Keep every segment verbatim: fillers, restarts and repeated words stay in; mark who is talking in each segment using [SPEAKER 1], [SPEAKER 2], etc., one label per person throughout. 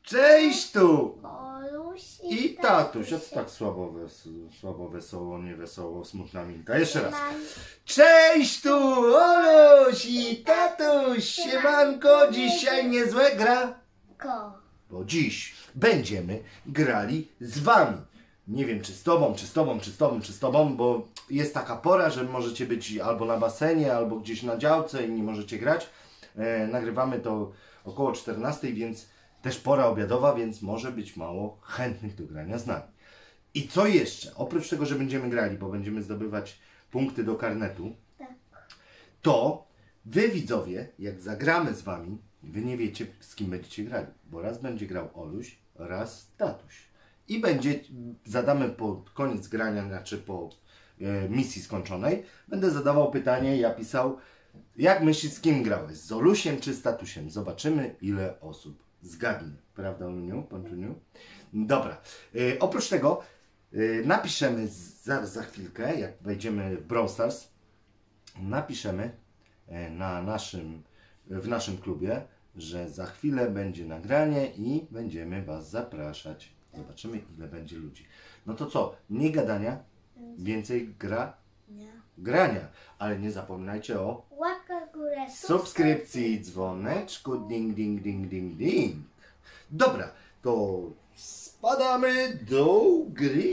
[SPEAKER 1] Cześć tu!
[SPEAKER 2] Oluś
[SPEAKER 1] I tatuś. A co tak słabo, wes słabo, wesoło, nie wesoło, smutna minka. Jeszcze raz. Cześć tu! Oluś i tatuś! Siemanko, dzisiaj niezłe gra.
[SPEAKER 2] Ko.
[SPEAKER 1] Bo dziś będziemy grali z wami. Nie wiem, czy z tobą, czy z tobą, czy z tobą, czy z tobą, bo jest taka pora, że możecie być albo na basenie, albo gdzieś na działce i nie możecie grać. E, nagrywamy to około czternastej, więc też pora obiadowa, więc może być mało chętnych do grania z nami. I co jeszcze? Oprócz tego, że będziemy grali, bo będziemy zdobywać punkty do karnetu,
[SPEAKER 2] Tak.
[SPEAKER 1] to wy widzowie, jak zagramy z wami, wy nie wiecie, z kim będziecie grali, bo raz będzie grał Oluś, raz tatuś. I będzie, zadamy pod koniec grania, znaczy po e, misji skończonej, będę zadawał pytanie, ja pisał, jak myślisz, z kim grałeś? Z Olusiem czy z tatusiem? Zobaczymy, ile osób zgadnie. Prawda, Oluniu, Pączuniu? Dobra. E, oprócz tego e, napiszemy zaraz za chwilkę, jak wejdziemy w Brawl Stars, napiszemy e, na naszym, w naszym klubie, że za chwilę będzie nagranie i będziemy was zapraszać. Zobaczymy, ile będzie ludzi. No to co? Mniej gadania, więcej gra,
[SPEAKER 2] Nie.
[SPEAKER 1] grania. Ale nie zapominajcie o
[SPEAKER 2] Łapka w górę.
[SPEAKER 1] subskrypcji, dzwoneczku, ding, ding, ding, ding, ding. Dobra, to spadamy do gry.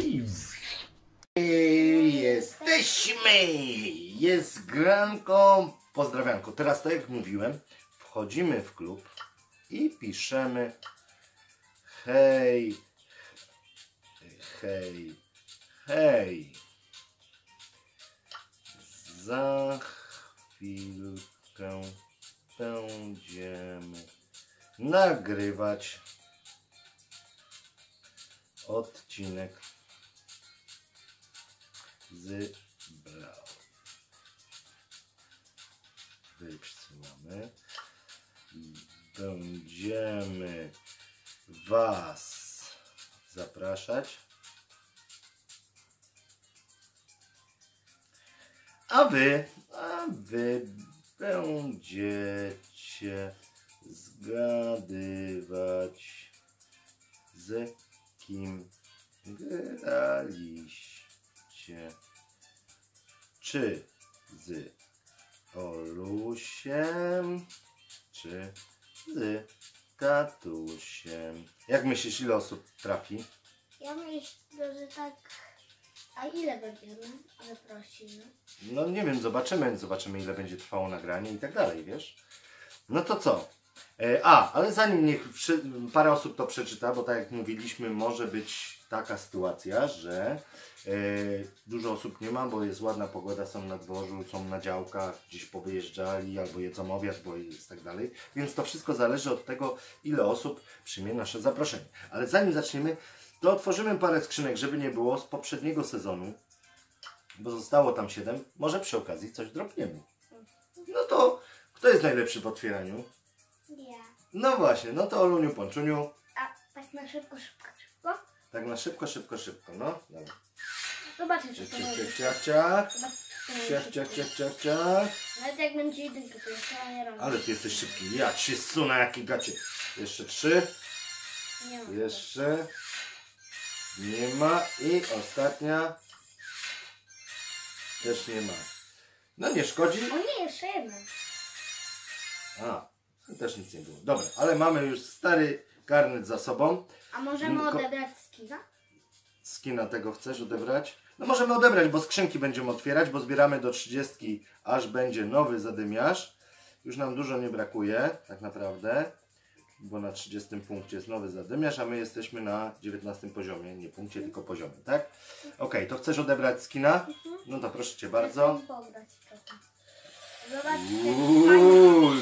[SPEAKER 1] I jesteśmy! Jest granko. Pozdrawianko. Teraz tak jak mówiłem, wchodzimy w klub i piszemy hej, hej, hej. Za chwilkę będziemy nagrywać odcinek z Brawl. Wysyłamy. Będziemy was zapraszać. A wy, a wy będziecie zgadywać, z kim graliście. Czy z Olusiem, czy z tatusiem. Jak myślisz, ile osób trafi?
[SPEAKER 2] Ja myślę, że tak. A ile będziemy? Ale prosimy.
[SPEAKER 1] No nie wiem, zobaczymy, zobaczymy ile będzie trwało nagranie i tak dalej, wiesz? No to co? E, a, ale zanim niech wszy, parę osób to przeczyta, bo tak jak mówiliśmy, może być taka sytuacja, że e, dużo osób nie ma, bo jest ładna pogoda, są na dworzu, są na działkach, gdzieś powyjeżdżali, albo jedzą obiad, bo jest tak dalej. Więc to wszystko zależy od tego, ile osób przyjmie nasze zaproszenie. Ale zanim zaczniemy, to otworzymy parę skrzynek, żeby nie było, z poprzedniego sezonu, bo zostało tam siedem, może przy okazji coś dropniemy. No to kto jest najlepszy w otwieraniu?
[SPEAKER 2] Ja.
[SPEAKER 1] No właśnie, no to Oluniu, Pączuniu.
[SPEAKER 2] A tak na szybko, szybko, szybko?
[SPEAKER 1] Tak na szybko, szybko, szybko, no. Dobra.
[SPEAKER 2] Zobaczę, czy
[SPEAKER 1] Ciach,
[SPEAKER 2] to
[SPEAKER 1] ciach,
[SPEAKER 2] będzie.
[SPEAKER 1] ciach, ciach,
[SPEAKER 2] Zobaczę, czy to
[SPEAKER 1] ciach,
[SPEAKER 2] będzie
[SPEAKER 1] ciach,
[SPEAKER 2] szybko.
[SPEAKER 1] ciach, ciach, ciach.
[SPEAKER 2] Nawet jak będzie jedynka, to jeszcze nie robię.
[SPEAKER 1] Ale ty jesteś szybki. Ja ci sunę jaki gacie. Jeszcze trzy.
[SPEAKER 2] Nie ma.
[SPEAKER 1] Jeszcze. Nie ma. I ostatnia. Też nie ma. No nie szkodzi.
[SPEAKER 2] O nie, jeszcze jedna.
[SPEAKER 1] A, też nic nie było. Dobra, ale mamy już stary karnet za sobą.
[SPEAKER 2] A możemy
[SPEAKER 1] Ko-
[SPEAKER 2] odebrać skina?
[SPEAKER 1] Skina tego chcesz odebrać? No możemy odebrać, bo skrzynki będziemy otwierać, bo zbieramy do trzydziestki, aż będzie nowy zadymiarz. Już nam dużo nie brakuje, tak naprawdę, bo na trzydziestym punkcie jest nowy zadymiarz, a my jesteśmy na dziewiętnastym poziomie, nie punkcie, tylko poziomie, tak? Ok, to chcesz odebrać skina? No to proszę Cię bardzo.
[SPEAKER 2] Chcę pobrać trochę. Zobaczcie.
[SPEAKER 1] Uuu.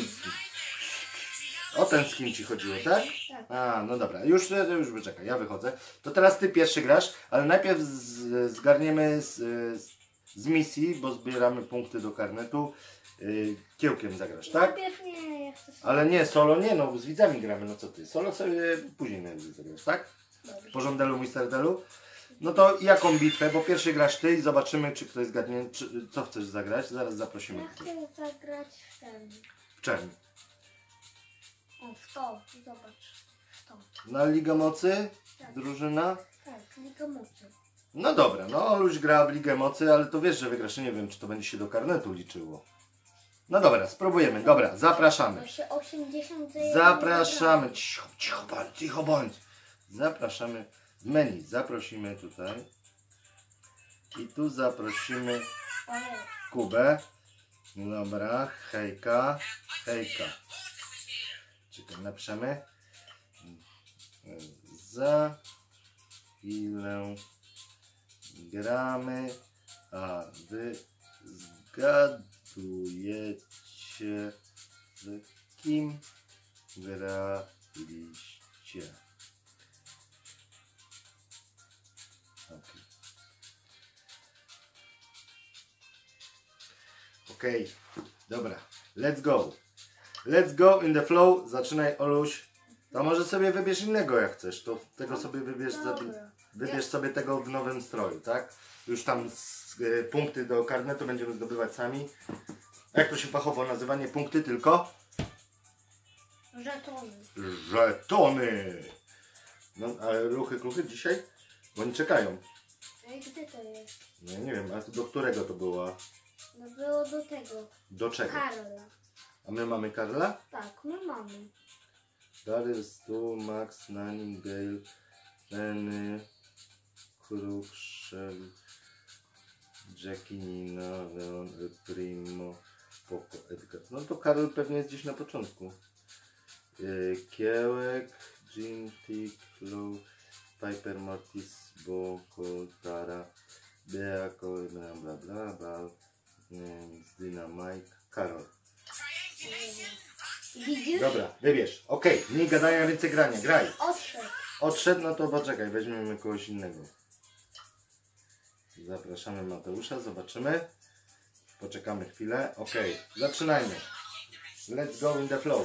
[SPEAKER 1] O ten skin Ci chodziło, tak?
[SPEAKER 2] Tak.
[SPEAKER 1] A, no dobra, już, już wyczekaj, ja wychodzę. To teraz Ty pierwszy grasz, ale najpierw z, zgarniemy z, z, z misji, bo zbieramy punkty do karnetu. Yy, kiełkiem zagrasz, tak?
[SPEAKER 2] Najpierw nie, ja chcę sobie.
[SPEAKER 1] Ale nie, solo nie, no z widzami gramy, no co Ty? Solo sobie później najwyżej zagrasz, tak?
[SPEAKER 2] Dobrze.
[SPEAKER 1] Porządelu, misterdelu. No to jaką bitwę? Bo pierwszy grasz Ty i zobaczymy, czy ktoś zgadnie, czy, co chcesz zagrać. Zaraz zaprosimy.
[SPEAKER 2] Ja chcę zagrać w ten.
[SPEAKER 1] W czerń.
[SPEAKER 2] O, w to, zobacz. To.
[SPEAKER 1] Na Ligę Mocy?
[SPEAKER 2] Tak.
[SPEAKER 1] Drużyna?
[SPEAKER 2] Tak, Liga Mocy.
[SPEAKER 1] No dobra, no Oluś gra w Ligę Mocy, ale to wiesz, że wygrasz. Nie wiem, czy to będzie się do karnetu liczyło. No dobra, spróbujemy. Dobra, zapraszamy.
[SPEAKER 2] To się osiemdziesiąt za jedną
[SPEAKER 1] Zapraszamy. Cicho, cicho bądź, cicho bądź. Zapraszamy w menu. Zaprosimy tutaj. I tu zaprosimy
[SPEAKER 2] wygrałem.
[SPEAKER 1] Kubę. Dobra, hejka, hejka. Czekaj, napiszemy. Za chwilę gramy, a wy zgadujecie, z kim graliście. Okay. Okej, okay. Dobra, let's go. Let's go in the flow. Zaczynaj, Oluś. To może sobie wybierz innego jak chcesz. To tego sobie wybierz, za, wybierz sobie tego w nowym stroju, tak? Już tam z, y, punkty do karnetu będziemy zdobywać sami. A jak to się fachowo nazywa? Nie punkty, tylko?
[SPEAKER 2] Żetony.
[SPEAKER 1] Żetony. No, ale ruchy, kluchy dzisiaj? Bo oni czekają.
[SPEAKER 2] A i gdzie to jest?
[SPEAKER 1] No nie wiem, a do którego to była?
[SPEAKER 2] No było do tego.
[SPEAKER 1] Do czego?
[SPEAKER 2] Karola.
[SPEAKER 1] A my mamy Karla?
[SPEAKER 2] Tak, my mamy.
[SPEAKER 1] Darius, Stu, Max, Nani, Gale, Penny, Krukszel, Jackie, Nina, Leon, El Primo, Poco, Edgar. No to Karol pewnie jest gdzieś na początku. Yy, Kiełek, Jim, Tick, Flow, Piper, Mortis, Boko, Tara, Bea, bla bla bla, bla, Dynamite, Karol.
[SPEAKER 2] Widzisz?
[SPEAKER 1] Dobra, wybierz. Okej, okay. Mniej gadania, więcej grania. Graj.
[SPEAKER 2] Odszedł.
[SPEAKER 1] Odszedł, no to poczekaj, weźmiemy kogoś innego. Zapraszamy Mateusza, zobaczymy. Poczekamy chwilę. Okej, okay. Zaczynajmy. Let's go in the flow.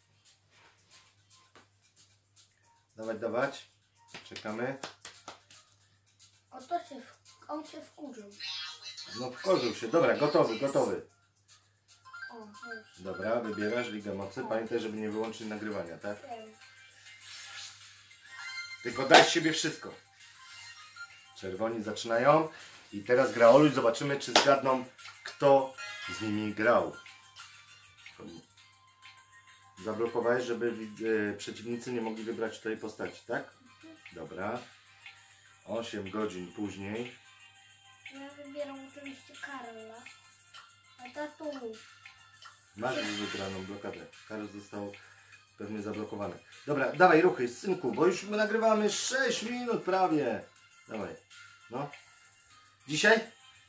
[SPEAKER 1] Dawać, dawać. Czekamy.
[SPEAKER 2] O to się, w... on się wkurzył.
[SPEAKER 1] No wkurzył się. Dobra, gotowy, gotowy.
[SPEAKER 2] O, już.
[SPEAKER 1] Dobra, wybierasz Ligę Mocy. Pamiętaj, żeby nie wyłączyć nagrywania, tak?
[SPEAKER 2] Wiem.
[SPEAKER 1] Tylko daj z siebie wszystko. Czerwoni zaczynają. I teraz gra Oluś. Zobaczymy, czy zgadną, kto z nimi grał. Zablokowałeś, żeby e, przeciwnicy nie mogli wybrać tej postaci, tak? Dobra. osiem godzin później.
[SPEAKER 2] Ja wybieram oczywiście Karola. A tatu.
[SPEAKER 1] Masz już wybraną blokadę. Karol został pewnie zablokowany. Dobra, dawaj ruchy, synku, bo już my nagrywamy sześć minut prawie. Dawaj. No. Dzisiaj?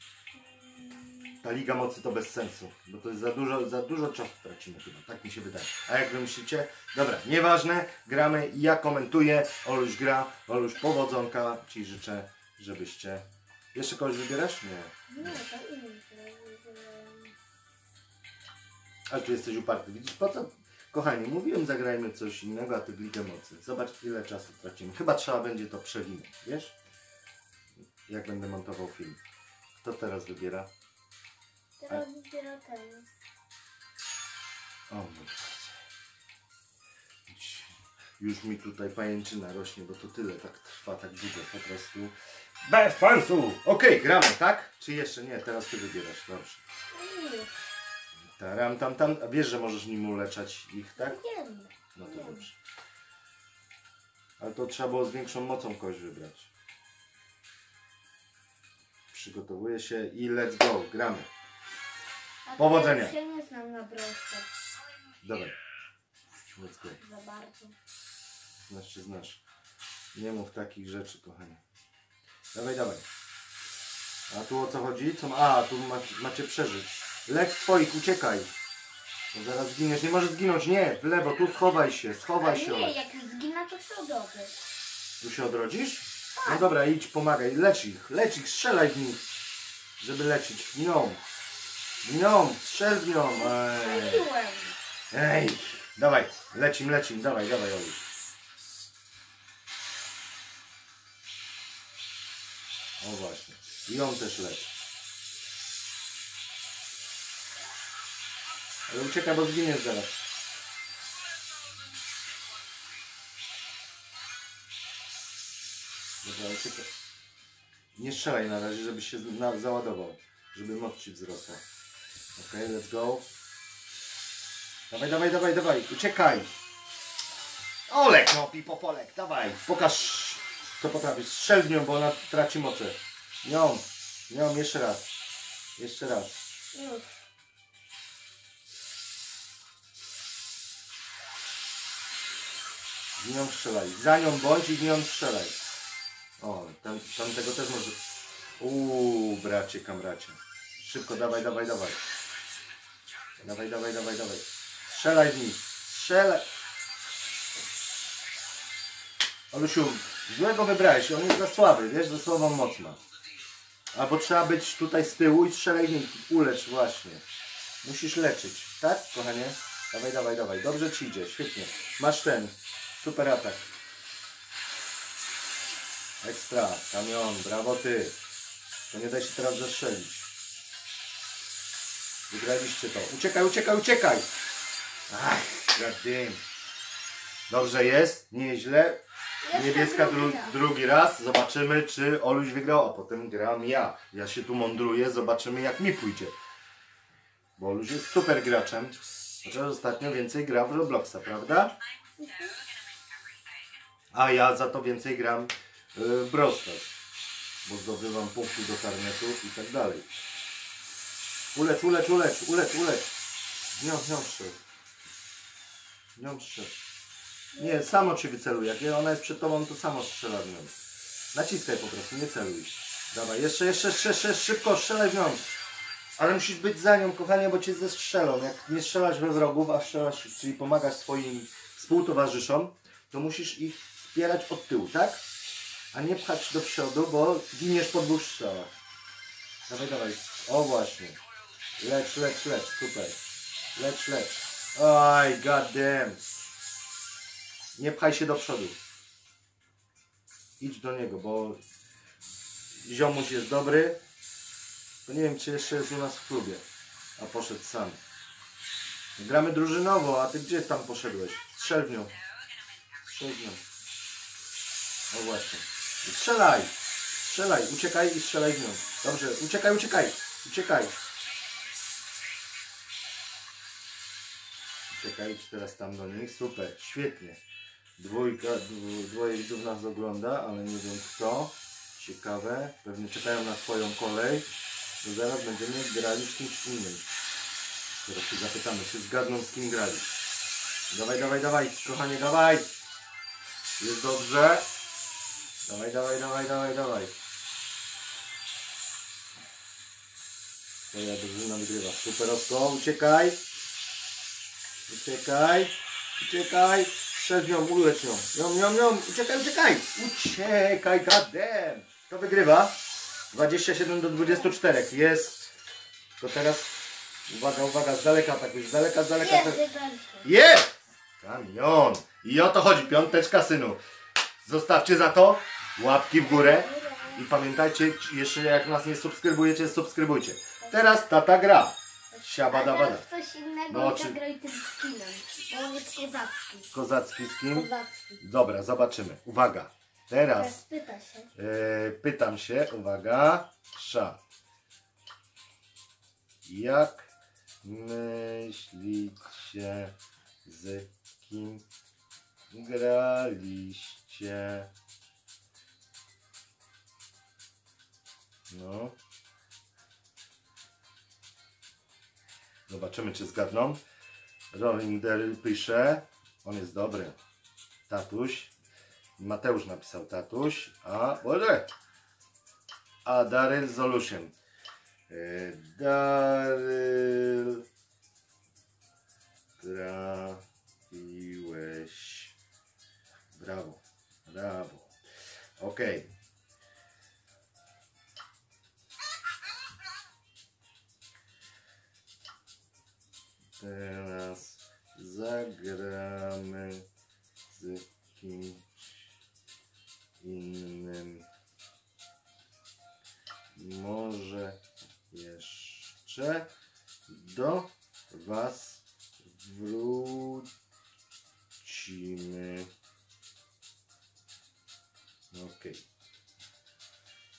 [SPEAKER 1] Ta Liga Mocy to bez sensu, bo to jest za dużo, za dużo czasu tracimy chyba, tak mi się wydaje. A jak wy myślicie? Dobra, nieważne, gramy, ja komentuję, Oluś gra, Oluś powodzonka, ci życzę, żebyście... Jeszcze kogoś wybierasz? Nie.
[SPEAKER 2] Nie, to inny.
[SPEAKER 1] Ale tu jesteś uparty, widzisz, po co? Kochani, mówiłem, zagrajmy coś innego, a ty w Ligę Mocy. Zobacz, ile czasu tracimy. Chyba trzeba będzie to przewinąć, wiesz? Jak będę montował film. Kto teraz wybiera?
[SPEAKER 2] Teraz wybiera ten.
[SPEAKER 1] O mój Boże. Już mi tutaj pajęczyna rośnie, bo to tyle tak trwa, tak długo po prostu. Bez sensu! Okej, okay, gramy, tak? Czy jeszcze nie? Teraz ty wybierasz, dobrze.
[SPEAKER 2] Nie.
[SPEAKER 1] Taram, tam, tam. A wiesz, że możesz nim uleczać ich, tak?
[SPEAKER 2] Wiem.
[SPEAKER 1] No to
[SPEAKER 2] Wiem.
[SPEAKER 1] dobrze. Ale to trzeba było z większą mocą kogoś wybrać. Przygotowuję się i let's go, gramy.
[SPEAKER 2] A to
[SPEAKER 1] Powodzenia.
[SPEAKER 2] Ja się nie znam na brosce.
[SPEAKER 1] Dobra. Let's go.
[SPEAKER 2] Za bardzo.
[SPEAKER 1] Znasz się znasz. Nie mów takich rzeczy, kochani. Dawaj, dawaj. A tu o co chodzi? Co ma... A, tu macie, macie przeżyć. Lek swoich, uciekaj. Bo zaraz zginiesz. Nie możesz zginąć. Nie, w lewo. Tu schowaj się. Schowaj
[SPEAKER 2] A
[SPEAKER 1] się.
[SPEAKER 2] nie, jak zginę, to się odrodzę.
[SPEAKER 1] Tu się odrodzisz? No dobra, idź, pomagaj. Lecz ich. Lecz ich. Strzelaj w nich. Żeby lecieć. W nią. W nią. Strzel w nią. Ej.
[SPEAKER 2] Strzeliłem.
[SPEAKER 1] Ej. Dawaj. Lecim, lecim. Dawaj, dawaj, Oluś. O właśnie. I on też leci. Ale uciekaj, bo zginiesz zaraz. Dobra, uciekaj. Nie strzelaj na razie, żeby się na, załadował. Żeby moc ci wzrosła. Okej, okay, let's go. Dawaj, dawaj, dawaj, dawaj. Uciekaj. Olek, no pipopolek, dawaj. Pokaż, co potrafisz. Strzel w nią, bo ona traci moce. Nią, nią, jeszcze raz. Jeszcze raz.
[SPEAKER 2] Już.
[SPEAKER 1] W nią strzelaj. Za nią bądź i w nią strzelaj. O, tam, tam tego też może... Uuu, bracie, kamracie. Szybko, dawaj, dawaj, dawaj. Dawaj, dawaj, dawaj, dawaj. Strzelaj w nich. Strzelaj. Olusiu, złego wybrałeś. On jest za słaby, wiesz, za słabą moc ma. Albo trzeba być tutaj z tyłu i strzelaj w nich. Ulecz właśnie. Musisz leczyć. Tak, kochanie? Dawaj, dawaj, dawaj. Dobrze ci idzie, świetnie. Masz ten. Super atak. Ekstra. Kamion, brawo ty. To nie da się teraz zastrzelić. Wygraliście to. Uciekaj, uciekaj, uciekaj! Ach, goddamn. Dobrze jest, nieźle. Niebieska dru drugi raz. Zobaczymy, czy Oluś wygrał, a potem gram ja. Ja się tu mądruję, zobaczymy, jak mi pójdzie. Bo Oluś jest super graczem. Chociaż ostatnio więcej gra w Robloxa, prawda? A ja za to więcej gram w Brawl Stars, bo zdobywam punkty do karnetów i tak dalej. Ulecz, ulecz, ulecz, ulecz, ulecz. Nią, nią strzel. Nią strzel. Nie, samo ci wyceluje. Jak ona jest przed tobą, to samo strzela w nią. Naciskaj po prostu, nie celuj. Dawaj, jeszcze, jeszcze, jeszcze, jeszcze, szybko strzelaj w nią. Ale musisz być za nią, kochanie, bo cię zestrzelą. Jak nie strzelasz we wrogów, a strzelasz, czyli pomagasz swoim współtowarzyszom, to musisz ich wspierać od tyłu, tak? A nie pchać do przodu, bo giniesz po dwóch strzałach. Dawaj, dawaj. O właśnie. Lecz, lecz, lecz. Super. Lecz, lecz. Oj, god damn. Nie pchaj się do przodu. Idź do niego, bo ziomuś jest dobry. To nie wiem, czy jeszcze jest u nas w klubie. A poszedł sam. Gramy drużynowo, a ty gdzie tam poszedłeś? Strzel w nią. Strzel w nią. O właśnie. I strzelaj! Strzelaj, uciekaj i strzelaj w nią. Dobrze, uciekaj, uciekaj! Uciekaj! Uciekaj, idź teraz tam do nich. Super, świetnie. Dwójka, dwu, dwoje widzów nas ogląda, ale nie wiem kto. Ciekawe. Pewnie czekają na swoją kolej. To zaraz będziemy grali z kimś innym. Teraz się zapytamy, czy zgadną z kim grali. Dawaj, dawaj, dawaj, kochanie, dawaj! Jest dobrze. Dawaj, dawaj, dawaj, dawaj, dawaj. Twoja drużyna wygrywa. Superowsko, uciekaj. Uciekaj. Uciekaj. Strzel ją, ulecz ją. Ją, ją, ją. Uciekaj, uciekaj. Uciekaj, goddamn. Kto wygrywa? dwadzieścia siedem do dwudziestu czterech. Jest. To teraz, uwaga, uwaga, z daleka atakuj. Z daleka, z daleka.
[SPEAKER 2] Jest,
[SPEAKER 1] Jest! Kamion. I o to chodzi. Piąteczka, synu. Zostawcie za to łapki w górę. I pamiętajcie, jeszcze jak nas nie subskrybujecie, subskrybujcie. Teraz tata gra. Siabadabada.
[SPEAKER 2] Ktoś innego
[SPEAKER 1] No,
[SPEAKER 2] i
[SPEAKER 1] czy-
[SPEAKER 2] zagraj tym skinem, bo on jest kozacki.
[SPEAKER 1] Kozacki z kim?
[SPEAKER 2] Kozacki.
[SPEAKER 1] Dobra, zobaczymy. Uwaga. Teraz
[SPEAKER 2] Teraz pyta się.
[SPEAKER 1] e, pytam się, uwaga. Sza. Jak myślicie, z kim graliście? No. Zobaczymy, czy zgadną. Rolling Daryl pisze. On jest dobry. Tatuś. Mateusz napisał tatuś. A, Boże. A Daryl z Olusiem. Yy, Daryl. Trafiłeś. Brawo. Brawo. Okej. Okay. Teraz zagramy z kimś innym. Może jeszcze do Was wrócimy. Ok.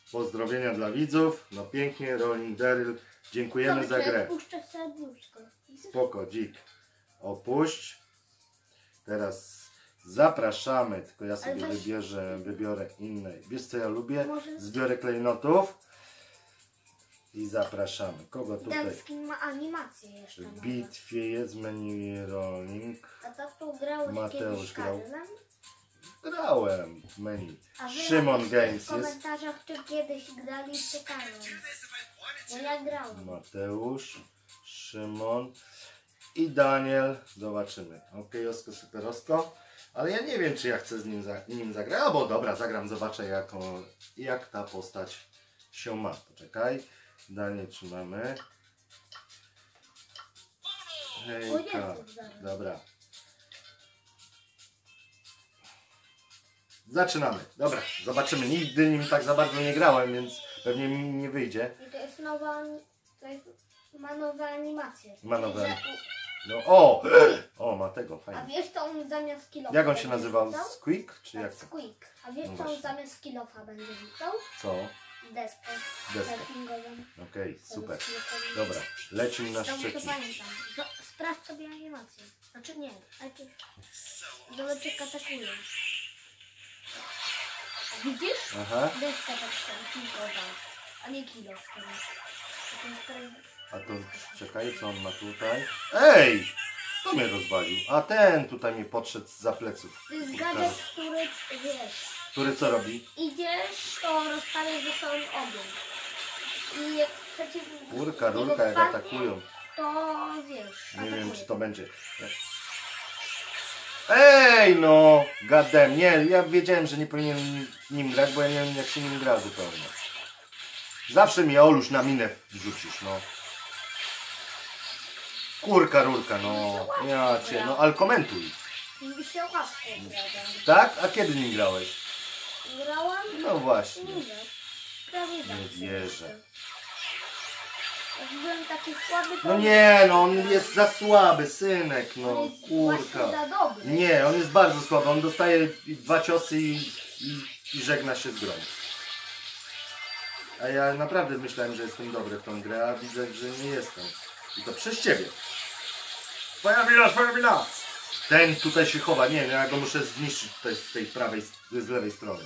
[SPEAKER 1] Pozdrowienia dla widzów. No pięknie, Rolling Daryl. Dziękujemy za grę.
[SPEAKER 2] Puszczę serduszko.
[SPEAKER 1] Spoko, dzik. Opuść. Teraz zapraszamy, tylko ja sobie
[SPEAKER 2] weź-
[SPEAKER 1] wybierze, wybiorę inne. Wiesz co ja lubię?
[SPEAKER 2] Może-
[SPEAKER 1] Zbiorę klejnotów. I zapraszamy. Kogo tutaj?
[SPEAKER 2] Ten skin ma animację jeszcze.
[SPEAKER 1] W
[SPEAKER 2] nowe.
[SPEAKER 1] bitwie jest menu rolling.
[SPEAKER 2] A tak to grałeś
[SPEAKER 1] Mateusz
[SPEAKER 2] kiedyś
[SPEAKER 1] grał.
[SPEAKER 2] Karolem?
[SPEAKER 1] Grałem w menu.
[SPEAKER 2] A wy
[SPEAKER 1] Szymon
[SPEAKER 2] napiszcie
[SPEAKER 1] Games
[SPEAKER 2] w
[SPEAKER 1] jest.
[SPEAKER 2] komentarzach, czy kiedyś graliście Karolem. Bo ja grałem.
[SPEAKER 1] Mateusz, Szymon i Daniel. Zobaczymy. Ok, osko, superosko. Ale ja nie wiem, czy ja chcę z nim, za, nim zagrać. Albo dobra, zagram, zobaczę jak, on, jak ta postać się ma. Poczekaj. Daniel trzymamy.
[SPEAKER 2] O
[SPEAKER 1] Hejka.
[SPEAKER 2] Jezu, zaraz.
[SPEAKER 1] Dobra. Zaczynamy. Dobra, zobaczymy. Nigdy nim tak za bardzo nie grałem, więc pewnie mi nie wyjdzie.
[SPEAKER 2] I to jest nowa, to jest, ma nowe animacje.
[SPEAKER 1] Ma nowe.
[SPEAKER 2] Że-
[SPEAKER 1] No o! O, ma tego,
[SPEAKER 2] A
[SPEAKER 1] fajnie.
[SPEAKER 2] wiesz co on zamiast kilofa
[SPEAKER 1] Jak on się
[SPEAKER 2] będzie
[SPEAKER 1] nazywał?
[SPEAKER 2] rzucał?
[SPEAKER 1] Squeak? Czy jak
[SPEAKER 2] Tak,
[SPEAKER 1] to?
[SPEAKER 2] Squeak. A wiesz
[SPEAKER 1] No
[SPEAKER 2] co on
[SPEAKER 1] właśnie.
[SPEAKER 2] zamiast kilofa będzie rzucał?
[SPEAKER 1] Co?
[SPEAKER 2] Deskę.
[SPEAKER 1] Deskę.
[SPEAKER 2] Surfingową.
[SPEAKER 1] Okej, super.
[SPEAKER 2] Surfingową.
[SPEAKER 1] Dobra, lecimy na
[SPEAKER 2] Dobrze to
[SPEAKER 1] Szczecin.
[SPEAKER 2] pamiętam. Z- Sprawdź sobie animację. Znaczy nie, najpierw zobacz jak atakują. A widzisz?
[SPEAKER 1] Aha,
[SPEAKER 2] Deska tak surfingowa, a nie kilof teraz. To jest teraz...
[SPEAKER 1] a to czekaj, co on ma tutaj? Ej! Kto mnie rozwalił? A ten tutaj mnie podszedł za pleców.
[SPEAKER 2] To jest gadżet, który wiesz,
[SPEAKER 1] Który co robi?
[SPEAKER 2] idziesz, to rozstawiasz ze sobą ogień. I jak przeciw...
[SPEAKER 1] Kurka,
[SPEAKER 2] niego
[SPEAKER 1] rurka jak
[SPEAKER 2] wpadnie,
[SPEAKER 1] atakują.
[SPEAKER 2] to wiesz,
[SPEAKER 1] Nie wiem,
[SPEAKER 2] atakuje.
[SPEAKER 1] czy to będzie. Ej no! Gadem, nie, ja wiedziałem, że nie powinienem nim grać, bo ja nie wiem jak się nim gra zupełnie. Zawsze mi Oluś na minę wrzucisz, no. Kurka, rurka, no. Ja cię, no ale komentuj.
[SPEAKER 2] Mi się łatwo gra.
[SPEAKER 1] Tak? A kiedy nim grałeś?
[SPEAKER 2] Grałam?
[SPEAKER 1] No właśnie.
[SPEAKER 2] Nie wiem. Prawie zawsze.
[SPEAKER 1] Nie wierzę.
[SPEAKER 2] Jak byłem taki słaby, to...
[SPEAKER 1] No nie, no on jest za słaby, synek,
[SPEAKER 2] On
[SPEAKER 1] no
[SPEAKER 2] jest
[SPEAKER 1] kurka.
[SPEAKER 2] właśnie za dobry.
[SPEAKER 1] Nie, on jest bardzo słaby, on dostaje dwa ciosy i, i, i żegna się z grą. A ja naprawdę myślałem, że jestem dobry w tą grę, a widzę, że nie jestem. I to przez ciebie. Twoja wina, twoja wina! Ten tutaj się chowa, nie, ja go muszę zniszczyć tutaj z tej prawej, z lewej strony.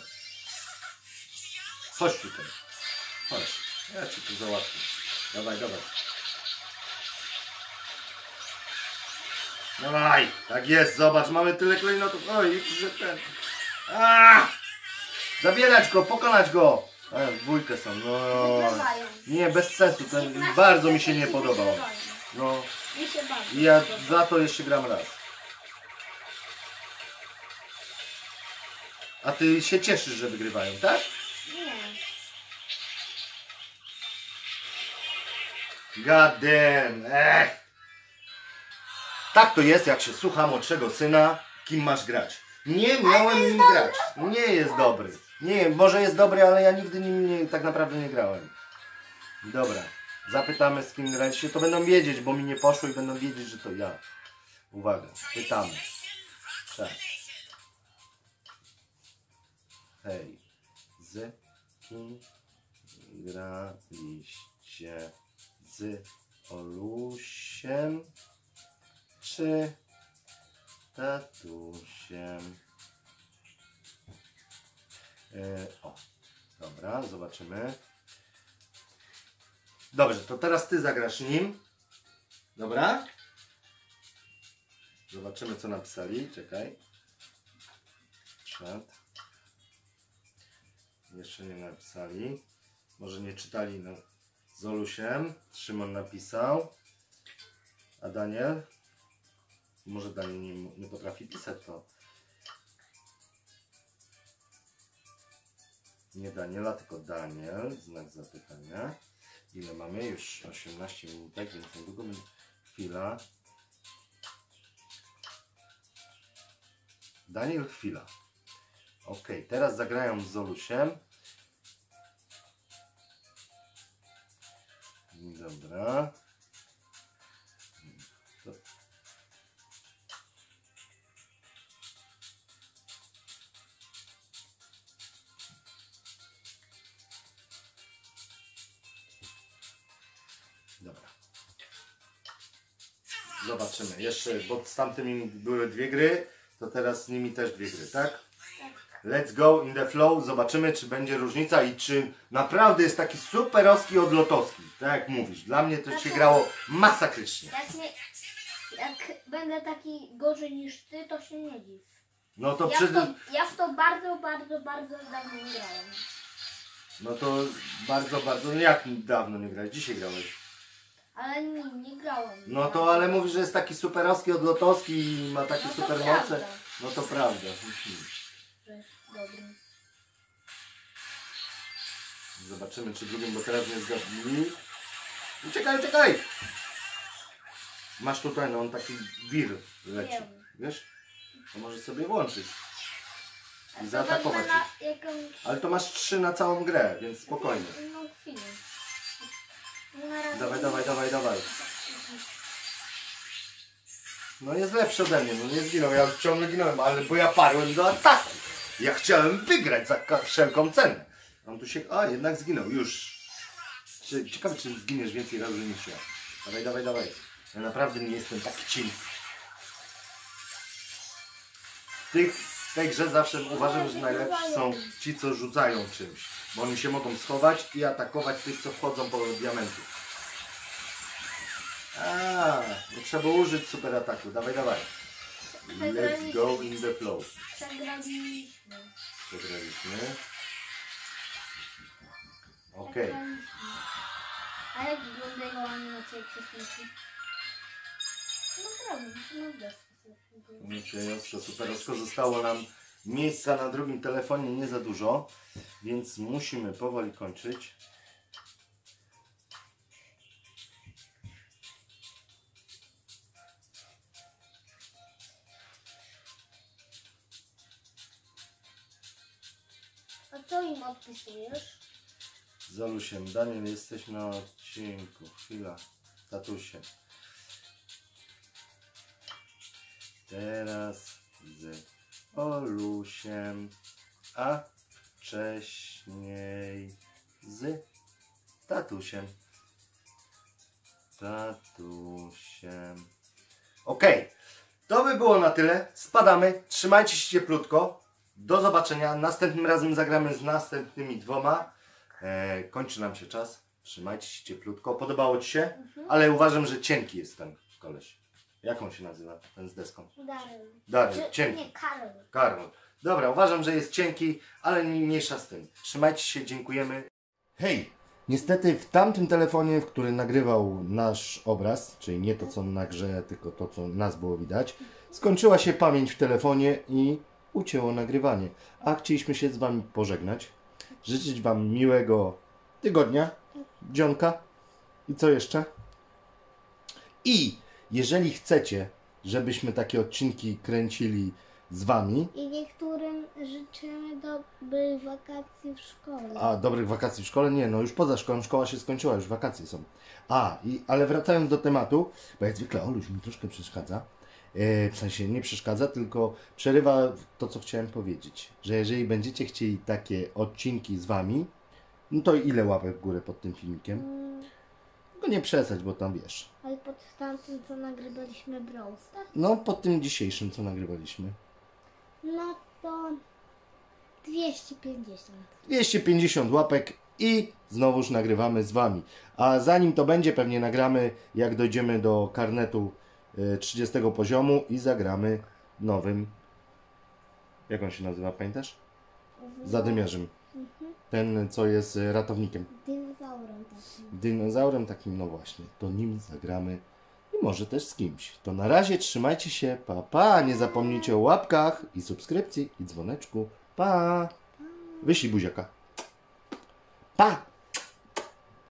[SPEAKER 1] Chodź tutaj. Chodź, ja ci to załatwię. Dawaj, dawaj. Dawaj, tak jest, zobacz, mamy tyle klejnotów. Oj, że ten. Aaaa! Zabierać go, pokonać go! E, w dwójkę są, no.
[SPEAKER 2] Wygrywają.
[SPEAKER 1] Nie, bez sensu, ten bardzo mi się nie podobał. No,
[SPEAKER 2] Mi się bardzo
[SPEAKER 1] i ja
[SPEAKER 2] podoba.
[SPEAKER 1] za to jeszcze gram raz. A ty się cieszysz, że wygrywają, tak?
[SPEAKER 2] Nie.
[SPEAKER 1] God damn, ech. Tak to jest, jak się słucha młodszego syna, kim masz grać. Nie miałem nim grać. Nie jest dobry. Nie, może jest dobry, ale ja nigdy nim nie, tak naprawdę nie grałem. Dobra, zapytamy z kim graliście. To będą wiedzieć, bo mi nie poszło i będą wiedzieć, że to ja. Uwaga, pytamy. Tak. Hej, z kim graliście? Z Olusiem czy tatusiem? Yy, o, dobra, zobaczymy. Dobrze, to teraz ty zagrasz nim. Dobra? Zobaczymy, co napisali. Czekaj. Czat. Jeszcze nie napisali. Może nie czytali, no. Z Olusiem. Szymon napisał. A Daniel? Może Daniel nie, nie potrafi pisać to. Nie Daniela, tylko Daniel. Znak zapytania. Ile mamy? Już osiemnaście minut, więc niedługo będzie chwila. Daniel, chwila. Ok, teraz zagrają z Olusiem. Dobra. To... Zobaczymy. Jeszcze, bo z tamtymi były dwie gry, to teraz z nimi też dwie gry, tak? Let's go in the flow. Zobaczymy, czy będzie różnica i czy naprawdę jest taki superowski odlotowski. Tak jak mówisz. Dla mnie to się grało masakrycznie.
[SPEAKER 2] Jak, nie, jak będę taki gorzej niż ty, to się nie dziw.
[SPEAKER 1] No to
[SPEAKER 2] Ja,
[SPEAKER 1] przed...
[SPEAKER 2] w to, ja w to bardzo, bardzo, bardzo dawno nie grałem.
[SPEAKER 1] No to bardzo, bardzo... No jak dawno nie grałeś? Dzisiaj grałeś.
[SPEAKER 2] Ale nie, nie grałem.
[SPEAKER 1] No to ale mówisz, że jest taki superowski odlotowski i ma takie
[SPEAKER 2] No to
[SPEAKER 1] super moce.
[SPEAKER 2] prawda.
[SPEAKER 1] No to prawda. Mhm.
[SPEAKER 2] Że jest dobry.
[SPEAKER 1] Zobaczymy, czy drugim, bo teraz nie zgadnij. Uciekaj, uciekaj! Masz tutaj, no on taki wir leci.
[SPEAKER 2] Wiem.
[SPEAKER 1] Wiesz? To możesz sobie włączyć. I
[SPEAKER 2] To
[SPEAKER 1] zaatakować
[SPEAKER 2] wezmę na
[SPEAKER 1] ich.
[SPEAKER 2] jakąś...
[SPEAKER 1] Ale to masz trzy na całą grę, więc spokojnie.
[SPEAKER 2] No chwilę. No na razie...
[SPEAKER 1] Dawaj, dawaj, dawaj, dawaj. No jest lepszy ode mnie, no nie zginął, ja ciągle ginąłem, ale bo ja parłem do ataku. Ja chciałem wygrać za ka- wszelką cenę. On tu się... A, jednak zginął, już. Czy- Ciekawe, czy zginiesz więcej razy niż ja. Dawaj, dawaj, dawaj. Ja naprawdę nie jestem taki cienki. W, tych, w tej grze zawsze uważam, że najlepsi są ci, co rzucają czymś. Bo oni się mogą schować i atakować tych, co wchodzą po diamenty. A, no trzeba użyć super ataku. Dawaj, dawaj. Let's go in the flow.
[SPEAKER 2] Przegraliśmy.
[SPEAKER 1] Przegraliśmy. Okej.
[SPEAKER 2] Przegraliśmy. A jak wyglądają animacje jak się skończy? Naprawdę, no bez
[SPEAKER 1] Okej, okay, superowsko. Zostało nam miejsca na drugim telefonie nie za dużo, więc musimy powoli kończyć.
[SPEAKER 2] A co im odpisujesz?
[SPEAKER 1] Z Olusiem. Daniel, jesteś na odcinku. Chwila. Tatusie. Teraz z Olusiem, a wcześniej z tatusiem. Tatusiem. Okej, to by było na tyle. Spadamy. Trzymajcie się cieplutko. Do zobaczenia. Następnym razem zagramy z następnymi dwoma. E, kończy nam się czas. Trzymajcie się cieplutko. Podobało Ci się?
[SPEAKER 2] Mhm.
[SPEAKER 1] Ale uważam, że cienki jest ten koleś. Jak on się nazywa? Ten z deską.
[SPEAKER 2] Daryl.
[SPEAKER 1] Daryl,
[SPEAKER 2] Czy-
[SPEAKER 1] cienki.
[SPEAKER 2] Nie, Karol.
[SPEAKER 1] Karol. Dobra, uważam, że jest cienki, ale nie mniejsza z tym. Trzymajcie się, dziękujemy. Hej! Niestety w tamtym telefonie, w którym nagrywał nasz obraz, czyli nie to co na grze, tylko to co nas było widać, skończyła się pamięć w telefonie i ucięło nagrywanie. A chcieliśmy się z Wami pożegnać. Życzyć Wam miłego tygodnia, dzionka i co jeszcze? I jeżeli chcecie, żebyśmy takie odcinki kręcili z Wami,
[SPEAKER 2] I niektórym życzymy dobrych wakacji w szkole.
[SPEAKER 1] a dobrych wakacji w szkole? Nie, no już poza szkołą, szkoła się skończyła, już wakacje są. A, i, ale wracając do tematu, bo jak zwykle Oluś mi troszkę przeszkadza, e, w sensie nie przeszkadza, tylko przerywa to, co chciałem powiedzieć, że jeżeli będziecie chcieli takie odcinki z Wami, no to ile łapek w górę pod tym filmikiem?
[SPEAKER 2] Mm,
[SPEAKER 1] Tylko nie przesadź, bo tam wiesz.
[SPEAKER 2] ale pod tamtym, co nagrywaliśmy Brawl Stars,
[SPEAKER 1] No, pod tym dzisiejszym, co nagrywaliśmy.
[SPEAKER 2] no to dwieście pięćdziesiąt.
[SPEAKER 1] dwieście pięćdziesiąt łapek i znowuż nagrywamy z Wami. A zanim to będzie, pewnie nagramy, jak dojdziemy do karnetu y, trzydziestego poziomu i zagramy nowym, jak on się nazywa, pamiętasz? Zadymiarzem.
[SPEAKER 2] Mhm.
[SPEAKER 1] Ten, co jest y, ratownikiem.
[SPEAKER 2] Dinozaurem takim.
[SPEAKER 1] Dinozaurem takim, no właśnie. To nim zagramy i może też z kimś. To na razie trzymajcie się, pa pa. Nie zapomnijcie o łapkach i subskrypcji i dzwoneczku. Pa! Wyślij buziaka. Pa!